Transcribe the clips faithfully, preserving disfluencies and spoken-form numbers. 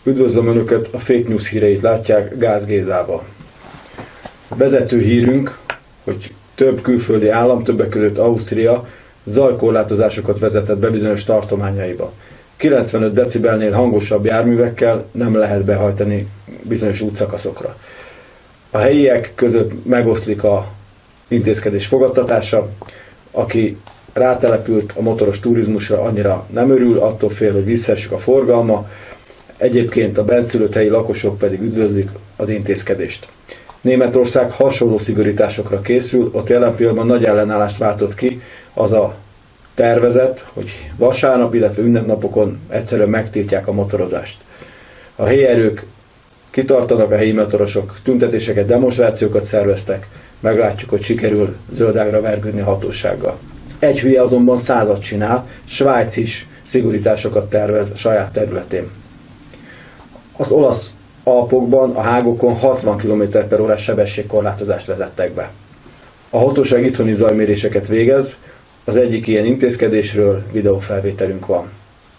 Üdvözlöm Önöket, a Fake News híreit látják Gáz Gézával. Vezető hírünk, hogy több külföldi állam, többek között Ausztria zajkorlátozásokat vezetett be bizonyos tartományaiba. kilencvenöt decibelnél hangosabb járművekkel nem lehet behajtani bizonyos útszakaszokra. A helyiek között megoszlik a intézkedés fogadtatása, aki rátelepült a motoros turizmusra, annyira nem örül, attól fél, hogy visszaesik a forgalma, egyébként a bennszülött helyi lakosok pedig üdvözlik az intézkedést. Németország hasonló szigorításokra készül, ott jelen pillanatban nagy ellenállást váltott ki az a tervezet, hogy vasárnap, illetve ünnepnapokon egyszerűen megtiltják a motorozást. A helyi erők kitartanak, a helyi motorosok tüntetéseket, demonstrációkat szerveztek, meglátjuk, hogy sikerül zöldágra vergődni a hatósággal. Egy hülye azonban százat csinál, Svájc is szigorításokat tervez a saját területén. Az olasz Alpokban, a hágokon hatvan kilométer per órás sebességkorlátozást vezettek be. A hatóság itthoni zajméréseket végez, az egyik ilyen intézkedésről videófelvételünk van.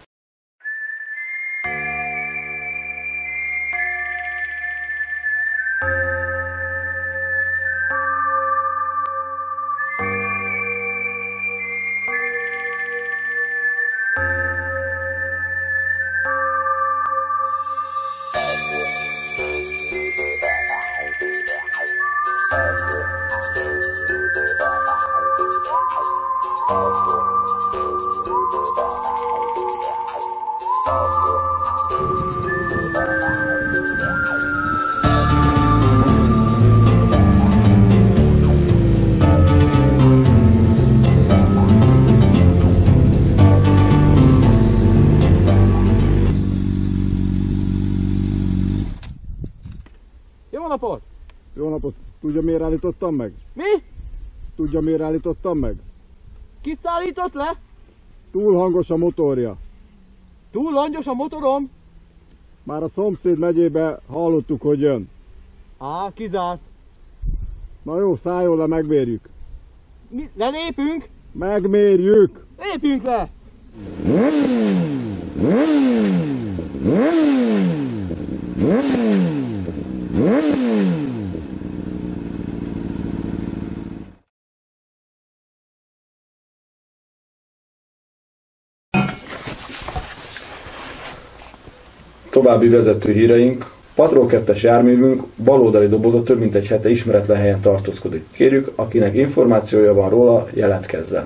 Jó napot! Jó napot! Tudja, miért állítottam meg? Mi? Tudja, miért állítottam meg? Ki szállított le? Túl hangos a motorja. Túl hangos a motorom? Már a szomszéd megyébe hallottuk, hogy jön. Á, kizárt. Na jó, szálljon le, megmérjük. Mi? Lelépünk? Megmérjük! Lépjünk le! További vezető híreink. Patrol kettes járművünk baloldali doboza több mint egy hete ismeretlen helyen tartózkodik. Kérjük, akinek információja van róla, jelentkezzen.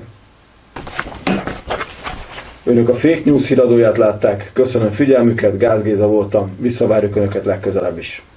Önök a Fake News híradóját látták. Köszönöm figyelmüket, Gáz Géza voltam. Visszavárjuk Önöket legközelebb is.